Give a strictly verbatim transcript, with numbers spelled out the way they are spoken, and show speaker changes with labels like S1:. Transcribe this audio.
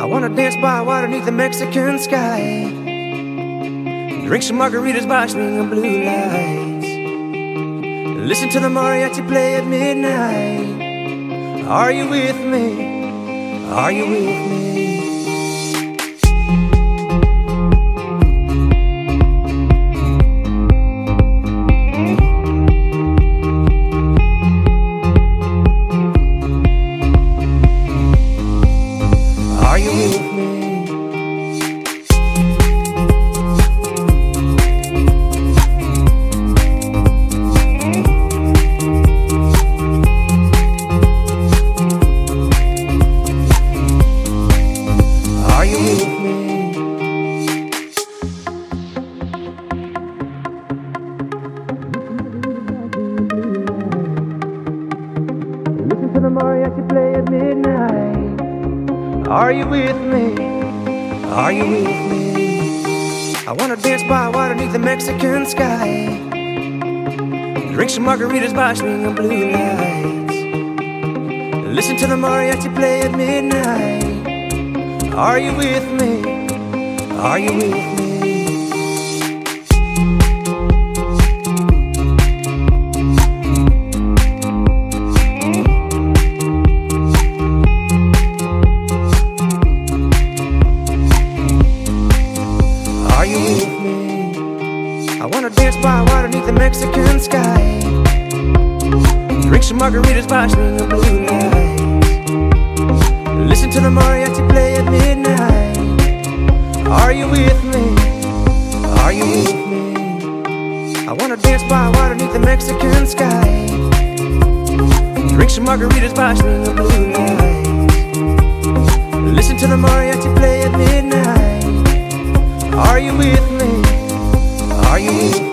S1: wanna dance by water beneath the Mexican sky, drink some margaritas by swinging blue lights, listen to the mariachi play at midnight. Are you with me? Are you with me? Are you with me? Are you with me? Listen to the mariachi play at midnight. Are you with me? Are you with me? I wanna dance by water beneath the Mexican sky, drink some margaritas by swinging blue lights, listen to the mariachi play at midnight. Are you with me? Are you with me? Are you with me? I wanna dance by water beneath the Mexican sky, drink some margaritas by swinging blue lights, listen to the mariachi play at midnight. Are you with me? Are you with me? I wanna dance by water beneath the Mexican sky, drink some margaritas by swinging blue lights, listen to the mariachi play at midnight. Are you with me? Are you with me?